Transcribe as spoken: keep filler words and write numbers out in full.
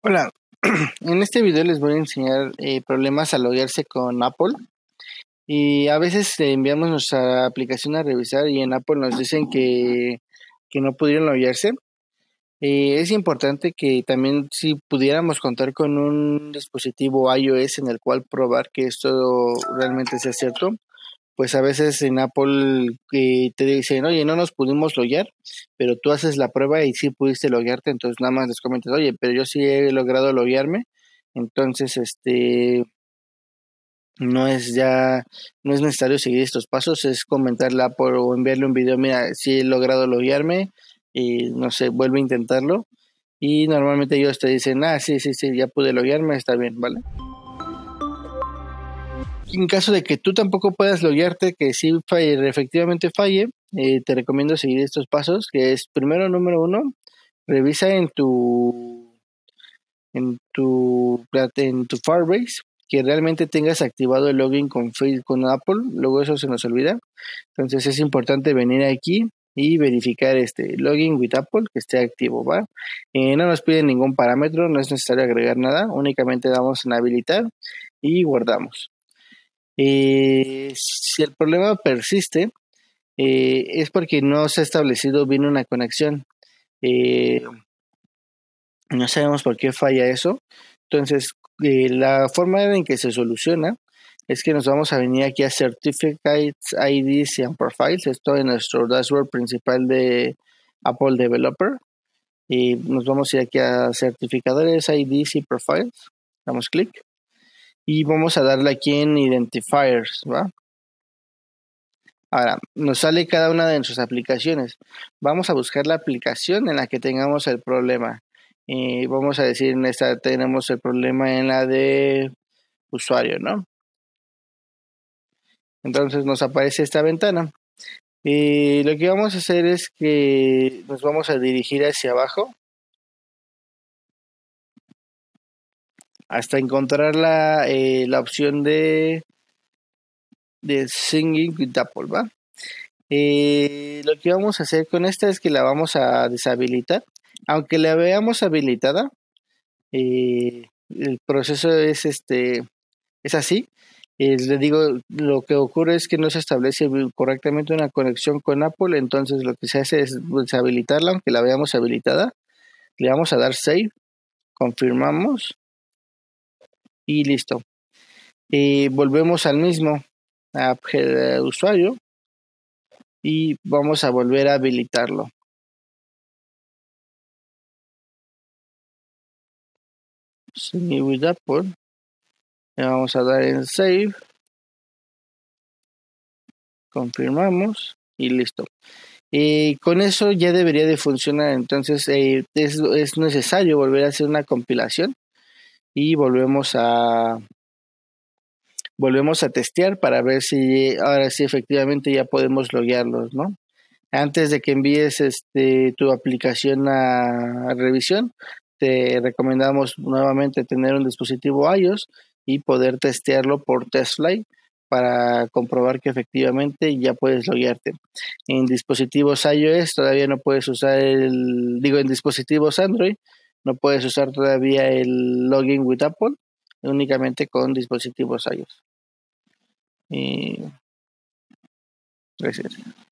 Hola, en este video les voy a enseñar eh, problemas al loguearse con Apple. Y a veces eh, enviamos nuestra aplicación a revisar y en Apple nos dicen que, que no pudieron loguearse. Eh, es importante que también si pudiéramos contar con un dispositivo iOS en el cual probar que esto realmente sea cierto, pues a veces en Apple eh, te dicen, oye, no nos pudimos loguear, pero tú haces la prueba y sí pudiste loguearte, entonces nada más les comentas, oye, pero yo sí he logrado loguearme, entonces este no es ya, no es necesario seguir estos pasos, es comentarle a Apple o enviarle un video, mira, sí he logrado loguearme y no sé, vuelve a intentarlo. Y normalmente ellos te dicen, ah, sí, sí, sí, ya pude loguearme, está bien, ¿vale? En caso de que tú tampoco puedas loguearte, que sí falle, efectivamente falle, eh, te recomiendo seguir estos pasos, que es primero, número uno, revisa en tu en tu plat- en tu Firebase que realmente tengas activado el login con Face- con Apple, luego eso se nos olvida. Entonces es importante venir aquí y verificar este login with Apple que esté activo, ¿va? Eh, no nos pide ningún parámetro, no es necesario agregar nada, únicamente damos en habilitar y guardamos. Eh, si el problema persiste, eh, es porque no se ha establecido bien una conexión. Eh, no sabemos por qué falla eso. Entonces, eh, la forma en que se soluciona es que nos vamos a venir aquí a Certificates, I Ds and Profiles, esto en nuestro dashboard principal de Apple Developer. Y nos vamos a ir aquí a certificadores, I Ds y Profiles. Damos clic. Y vamos a darle aquí en Identifiers, ¿va? Ahora, nos sale cada una de nuestras aplicaciones. Vamos a buscar la aplicación en la que tengamos el problema. Y vamos a decir, en esta tenemos el problema en la de usuario, ¿no? Entonces nos aparece esta ventana. Y lo que vamos a hacer es que nos vamos a dirigir hacia abajo hasta encontrar la, eh, la opción de, de Singing with Apple, ¿va? Eh, lo que vamos a hacer con esta es que la vamos a deshabilitar. Aunque la veamos habilitada, eh, el proceso es este es así. Eh, le digo, lo que ocurre es que no se establece correctamente una conexión con Apple, entonces lo que se hace es deshabilitarla, aunque la veamos habilitada. Le vamos a dar save, confirmamos y listo. Eh, volvemos al mismo app de usuario y vamos a volver a habilitarlo. Sigue with Apple. Le vamos a dar en save, confirmamos y listo. Y con eso ya debería de funcionar. Entonces eh, es, es necesario volver a hacer una compilación y volvemos a volvemos a testear para ver si ahora sí efectivamente ya podemos loguearlos, ¿no? Antes de que envíes este tu aplicación a, a revisión, te recomendamos nuevamente tener un dispositivo iOS y poder testearlo por TestFlight para comprobar que efectivamente ya puedes loguearte. En dispositivos iOS todavía no puedes usar el, digo, en dispositivos Android no puedes usar todavía el login with Apple, únicamente con dispositivos iOS. Y gracias.